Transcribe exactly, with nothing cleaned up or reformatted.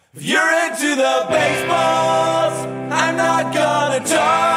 If you're into the baseballs, I'm not gonna talk.